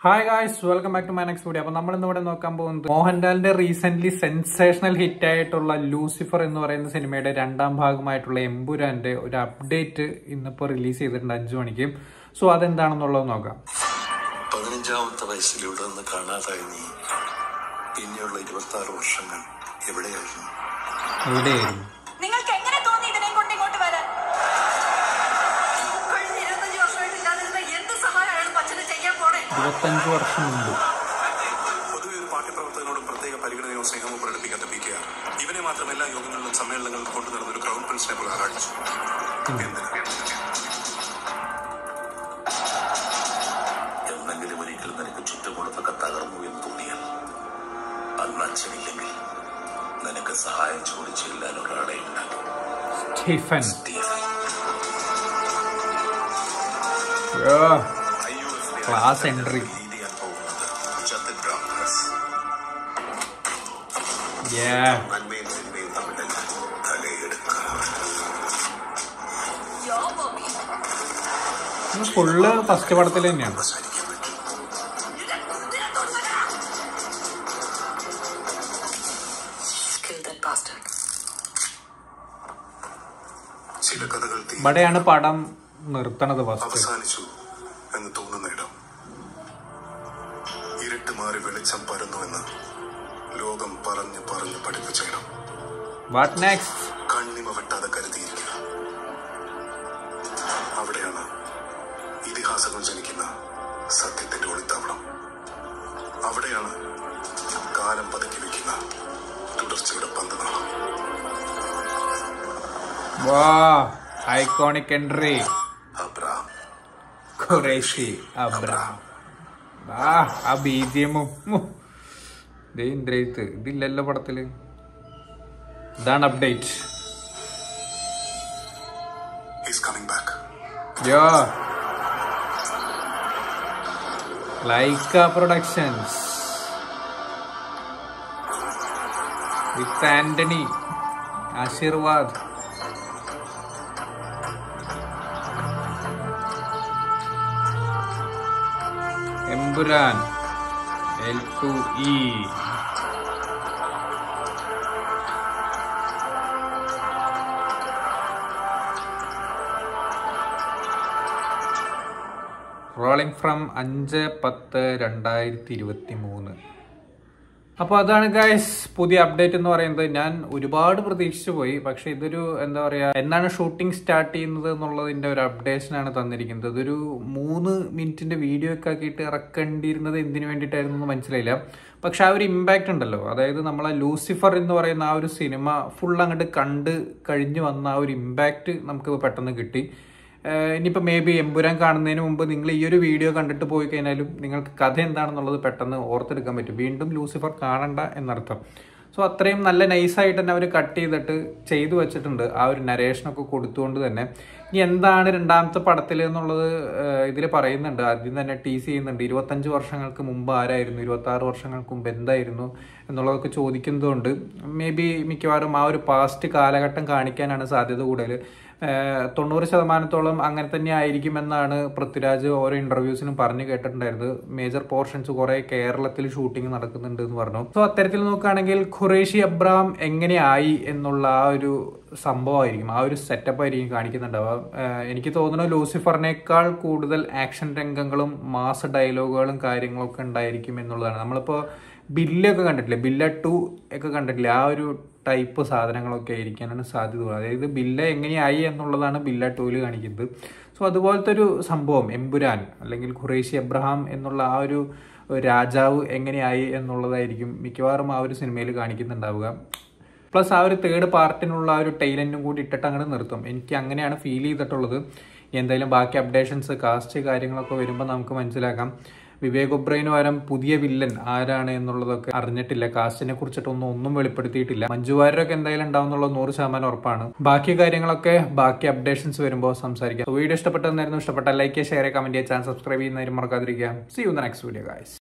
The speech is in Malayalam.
Hi guys, welcome back to my next video. അപ്പൊ നമ്മൾ ഇന്നിവിടെ നോക്കാൻ പോകുന്നത് മോഹൻലാലിന്റെ റീസെന്റ് സെൻസേഷണൽ ഹിറ്റ് ആയിട്ടുള്ള ലൂസിഫർ എന്ന് പറയുന്ന സിനിമയുടെ രണ്ടാം ഭാഗമായിട്ടുള്ള എമ്പുരാന്റെ ഒരു അപ്ഡേറ്റ് ഇന്നിപ്പോ റിലീസ് ചെയ്തിട്ടുണ്ട് 5 മണിക്ക്. സോ അതെന്താണെന്നുള്ളത് നോക്കാം. 15ാമത്തെ വയസ്സിലൂടെ ഒന്ന് കാണാതായി നീ പിന്നെയുള്ള 26 വർഷങ്ങൾ എവിടെയായിരുന്നു? നിങ്ങൾക്ക് എങ്ങനെ തോന്നി ഇതിനെ കൊണ്ട് ഇങ്ങോട്ട് വരാൻ? കഴിഞ്ഞ 25 വർഷമായിട്ട് ഇല്ലാതിരുന്ന എന്ത് സഹായമാണ് പച്ചന് ചെയ്യാൻ പോണേ? 25 വർഷം മുമ്പ് പൊതുവെ ഒരു പാർട്ടി പ്രവർത്തകനോടും പ്രത്യേക പരിഗണനയോ സ്നേഹമോ പ്രകടിപ്പിക്കാത്ത പി കെ ആർ ഇവനെ മാത്രം എല്ലാ യോഗങ്ങളിലും സമ്മേളനങ്ങളിലും കൊണ്ടു നടന്ന ഒരു ക്രൗൺ പ്രിൻസിനെ പോലെ ആരാടിച്ചു. എന്നെങ്കിലും ഒരിക്കലും നിനക്ക് ചുറ്റുമുള്ളതൊക്കെ തകർന്നു എന്ന് തോന്നിയാൽ അന്ന് അച്ഛനില്ലെങ്കിൽ നിനക്ക് സഹായം ചോദിച്ചില്ലാൻ ഒരാളെ ഉണ്ടാകും. Stephen. Class entry. Full first പടത്തിൽ തന്നെയാണ്. ഇവിടെയാണ് പടം നിർത്തണത്. അവസാനിച്ചു എന്ന് തോന്നുന്ന ഇടം ഇരുട്ട് മാറി വെളിച്ചം പരന്നുവെന്ന് ലോകം പറഞ്ഞു പറഞ്ഞു പഠിപ്പിച്ച ഇടം. What next? കണ്ണിമ വെട്ടാതെ കരുതിയിരിക്കുക. അവിടെയാണ് ഇതിഹാസങ്ങൾ ജനിക്കുന്ന സത്യത്തിന്റെ ഒളിത്താവളം. അവിടെയാണ് കാലം പതുക്കി വെക്കുന്ന തുടർച്ചയുടെ പന്തനാളം. Iconic entry. Abraham Qureshi Abraham. ആ ബിജിഎമ്മും ഇതില്ലല്ലോ പടത്തില്. ഇതാണ് update. Lyca productions with Antony, Aashirvad. Empuraan L2E. Rolling from 5/10/2023. അപ്പോൾ അതാണ് ഗൈസ് പുതിയ അപ്ഡേറ്റ് എന്ന് പറയുന്നത്. ഞാൻ ഒരുപാട് പ്രതീക്ഷിച്ചു പോയി. പക്ഷെ ഇതൊരു എന്താ പറയാ, എന്നാണ് ഷൂട്ടിംഗ് സ്റ്റാർട്ട് ചെയ്യുന്നത് എന്നുള്ളതിന്റെ ഒരു അപ്ഡേഷനാണ് തന്നിരിക്കുന്നത്. ഇതൊരു 3 മിനിറ്റിന്റെ വീഡിയോ ഒക്കെ ആക്കിയിട്ട് ഇറക്കേണ്ടിയിരുന്നത് എന്തിനു വേണ്ടിയിട്ടായിരുന്നു എന്ന് മനസ്സിലായില്ല. പക്ഷെ ആ ഒരു ഇമ്പാക്റ്റ് ഉണ്ടല്ലോ, അതായത് നമ്മളെ ലൂസിഫർ എന്ന് പറയുന്ന ആ ഒരു സിനിമ ഫുൾ അങ്ങോട്ട് കണ്ട് കഴിഞ്ഞു വന്ന ആ ഒരു ഇമ്പാക്റ്റ് നമുക്ക് പെട്ടെന്ന് കിട്ടി. ഇനിയിപ്പോൾ മേ ബി എമ്പുരാൻ കാണുന്നതിന് മുമ്പ് നിങ്ങൾ ഈ ഒരു വീഡിയോ കണ്ടിട്ട് പോയി കഴിഞ്ഞാലും നിങ്ങൾക്ക് കഥ എന്താണെന്നുള്ളത് പെട്ടെന്ന് ഓർത്തെടുക്കാൻ പറ്റും. വീണ്ടും ലൂസിഫർ കാണണ്ട എന്നർത്ഥം. സോ അത്രയും നല്ല നൈസായിട്ട് തന്നെ അവർ കട്ട് ചെയ്തിട്ട് ചെയ്തു വെച്ചിട്ടുണ്ട്. ആ ഒരു നരേഷനൊക്കെ കൊടുത്തുകൊണ്ട് തന്നെ. ഇനി എന്താണ് രണ്ടാമത്തെ പടത്തിൽ എന്നുള്ളത് ഇതിൽ പറയുന്നുണ്ട്. ആദ്യം തന്നെ ടീസ് ചെയ്യുന്നുണ്ട്. 25 വർഷങ്ങൾക്ക് മുമ്പ് ആരായിരുന്നു, 26 വർഷങ്ങൾക്ക് മുമ്പ് എന്തായിരുന്നു എന്നുള്ളതൊക്കെ ചോദിക്കുന്നതുകൊണ്ട് മേ ബി മിക്കവാറും ആ ഒരു പാസ്റ്റ് കാലഘട്ടം കാണിക്കാനാണ് സാധ്യത കൂടുതൽ. 90% അങ്ങനെ തന്നെ ആയിരിക്കുമെന്നാണ് പൃഥ്വിരാജ് ഓരോ ഇന്റർവ്യൂസിനും പറഞ്ഞു കേട്ടിട്ടുണ്ടായിരുന്നത്. മേജർ പോർഷൻസ് കുറെ കേരളത്തിൽ ഷൂട്ടിംഗ് നടക്കുന്നുണ്ട് എന്ന് പറഞ്ഞു. സോ അത്തരത്തിൽ നോക്കുകയാണെങ്കിൽ ഖുറൈശി അബ്രഹാം എങ്ങനെയായി എന്നുള്ള ആ ഒരു സംഭവമായിരിക്കും, ആ ഒരു സെറ്റപ്പ് ആയിരിക്കും കാണിക്കുന്നുണ്ടാവുക. എനിക്ക് തോന്നുന്നു ലൂസിഫറിനേക്കാൾ കൂടുതൽ ആക്ഷൻ രംഗങ്ങളും മാസ് ഡയലോഗുകളും കാര്യങ്ങളൊക്കെ ഉണ്ടായിരിക്കും എന്നുള്ളതാണ്. നമ്മളിപ്പോൾ ബില്ലൊക്കെ കണ്ടിട്ടില്ലേ, ബില്ല 2 ഒക്കെ കണ്ടിട്ടില്ലേ, ആ ഒരു ടൈപ്പ് സാധനങ്ങളൊക്കെ ആയിരിക്കാനാണ് സാധ്യത. അതായത് ബില്ല എങ്ങനെയായി എന്നുള്ളതാണ് ബില്ല 2-ൽ കാണിക്കുന്നത്. സോ അതുപോലത്തെ ഒരു സംഭവം എമ്പുരാൻ അല്ലെങ്കിൽ ഖുറൈശി അബ്രഹാം എന്നുള്ള ആ ഒരു രാജാവ് എങ്ങനെയായി എന്നുള്ളതായിരിക്കും മിക്കവാറും ആ ഒരു സിനിമയിൽ കാണിക്കുന്നുണ്ടാവുക. പ്ലസ് ആ ഒരു 3rd പാർട്ടിനുള്ള ആ ഒരു ടൈലൻറ്റും കൂടി ഇട്ടിട്ട് അങ്ങോട്ട് നിർത്തും. എനിക്ക് അങ്ങനെയാണ് ഫീൽ ചെയ്തിട്ടുള്ളത്. എന്തായാലും ബാക്കി അപ്ഡേഷൻസ്, കാസ്റ്റ് കാര്യങ്ങളൊക്കെ വരുമ്പോൾ നമുക്ക് മനസ്സിലാക്കാം. വിവേക് ഒബ്രയിന് പകരം പുതിയ വില്ലൻ ആരാണ് എന്നുള്ളതൊക്കെ അറിഞ്ഞിട്ടില്ല. കാസ്റ്റിനെ കുറിച്ചിട്ടൊന്നും വെളിപ്പെടുത്തിയിട്ടില്ല. മഞ്ജു വാര്യരൊക്കെ എന്തായാലും ഉണ്ടാവുന്നുള്ള 100% ഉറപ്പാണ്. ബാക്കി കാര്യങ്ങളൊക്കെ ബാക്കി അപ്ഡേഷൻസ് വരുമ്പോൾ സംസാരിക്കാം. വീഡിയോ ഇഷ്ടപ്പെട്ടെന്നായിരുന്നു. ഇഷ്ടപ്പെട്ട ലൈക്ക് ചെയ്യുക, ഷെയർ ചെയ്യുക, കമന്റ് ചെയ്യുക, ചാനൽ സബ്സ്ക്രൈബ് ചെയ്യുന്നതിന് മറക്കാതിരിക്കുക. See you in the next video guys.